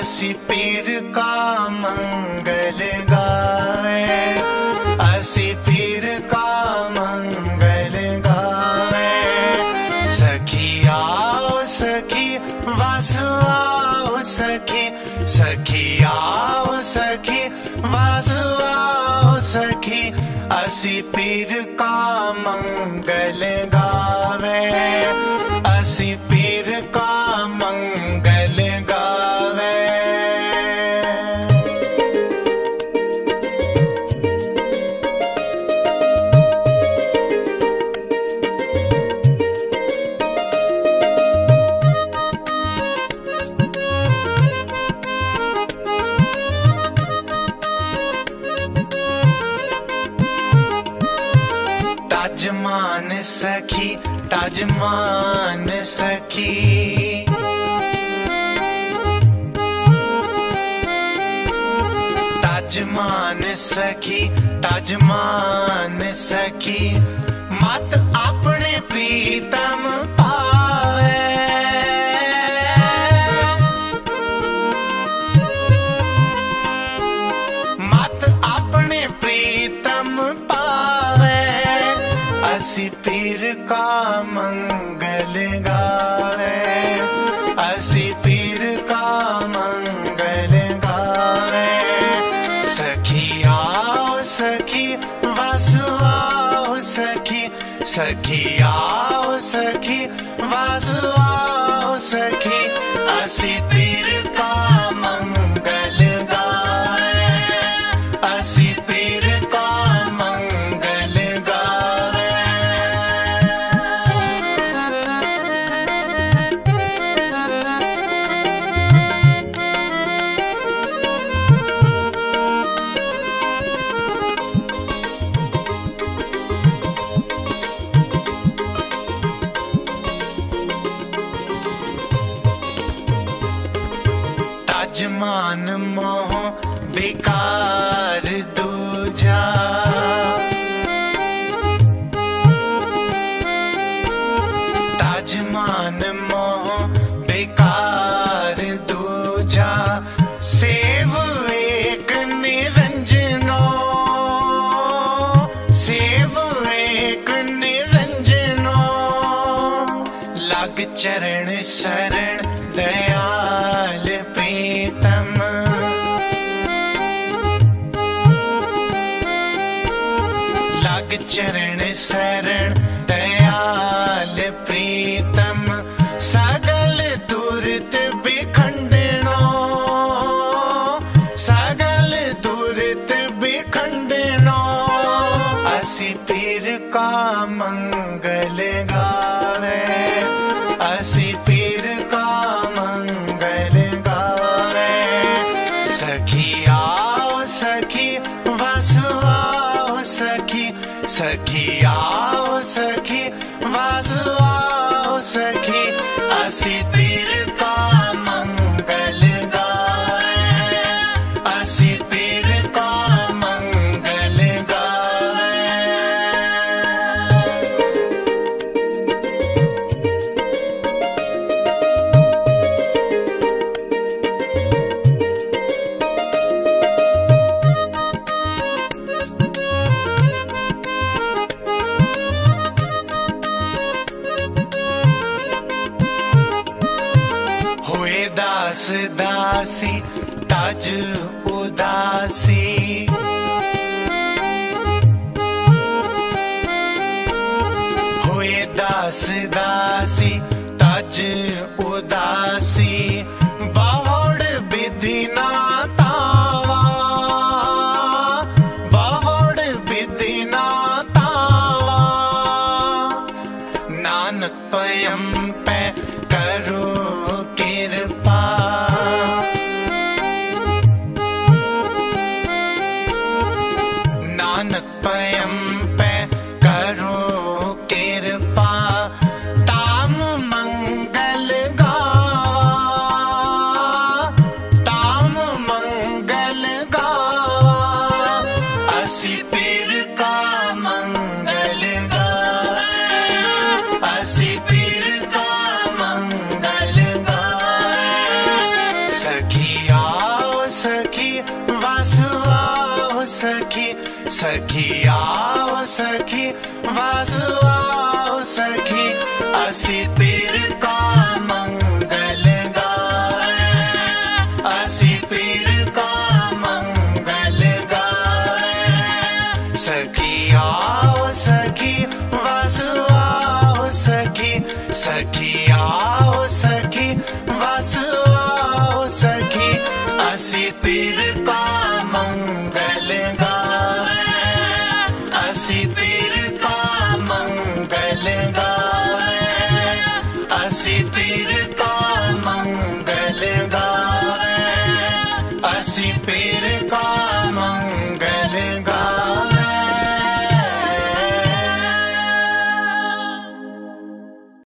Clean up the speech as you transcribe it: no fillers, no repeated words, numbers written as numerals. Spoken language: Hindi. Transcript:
असी पीर का मंगल गावे, असी पीर का मंगल गावे। सखी आओ सखी वासु आओ सखी, सखी आओ सखी वासु आओ सखी। असी पीर का मंगल गावे, असी पीर का मंगल गावे। ताजमान सखी, ताजमान सखी, ताजमान सखी, ताजमान सखी। मत अपने प्रीतम पावे, मत अपने प्रीतम पावे। असी पीर का मंगल गावे, असी पीर का मंगल गावे। सखी आओ सखी वासु आओ सखी, सखी आओ सखी वासु आओ सखी। असी पीर का मंगल गावे, असी पीर का मंगल गावे। ताजमान मोह बेकार दूजा, ताजमान मोह बेकार दूजा। सेव एक निरंजनो, सेव एक निरंजनो। लग चरण शरण दयाल प्रीतम, लग चरण शरण दयाल प्रीतम। सगल दुरित बिखंडनो, सगल दुरित बिखंडनो। असी पीर का मंगल गावे, असी पीर का मंगल गावे। सखी आओ सखी वासु आओ सखी, सखी आओ सखी वासु आओ सखी। असी पीर का मंगल गावे, असी पीर का मंगल गावे। दास दासी तज उदासी, होए दास दासी तज उदासी। बहुड़ विधि ना तावा, बहुड़ विधि ना तावा। नानक पयम पे करो कृपा, नानक पयम पे करो कृपा। ताम मंगल गावा, ताम मंगल गावा। असी पीर का मंगल गावे, असी पीर का मंगल गावे। सखी वासुआओ सखी, सखी आओ सखी, वासुआओ सखी, असी पीर का मंगल गाए, असी पीर का मंगल गाए। सखी आओ सखी, वासुआओ सखी, सखी आओ सखी, वासुआओ सखी, असी पीर का मंगल गाए, असी पीर का मंगल गाए, असी पीर का मंगल